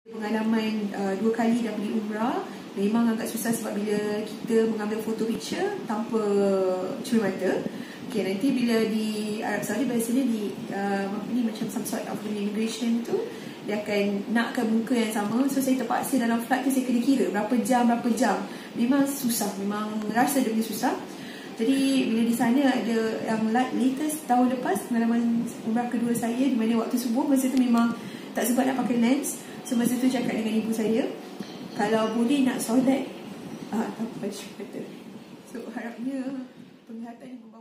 Pengalaman 2 kali dah pergi umrah memang agak susah sebab bila kita mengambil foto picture tanpa curi mata. Okay, nanti bila di Arab Saudi biasanya di macam some sort of immigration tu dia akan nakkan muka yang sama. So saya terpaksa dalam flight tu saya kena kira berapa jam. Memang susah, memang rasa dia punya susah. Jadi bila di sana ada yang latest tahun lepas pengalaman umrah kedua saya di mana waktu subuh, masa tu memang tak sempat nak pakai lens. So masa tu cakap dengan ibu saya, kalau boleh nak solat tak pakai mata. So harapnya penglihatan